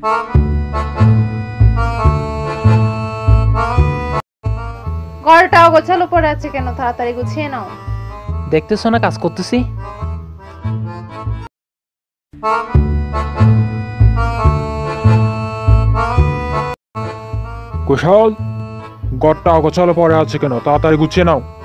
ঘরটা অগোছালো পড়ে আছে কেন? তাড়াতাড়ি গুছিয়ে নাও। দেখতেছো না কাজ করতেছি? কুশল, ঘরটা অগোছালো পড়ে আছে কেন? তাড়াতাড়ি গুছিয়ে নাও।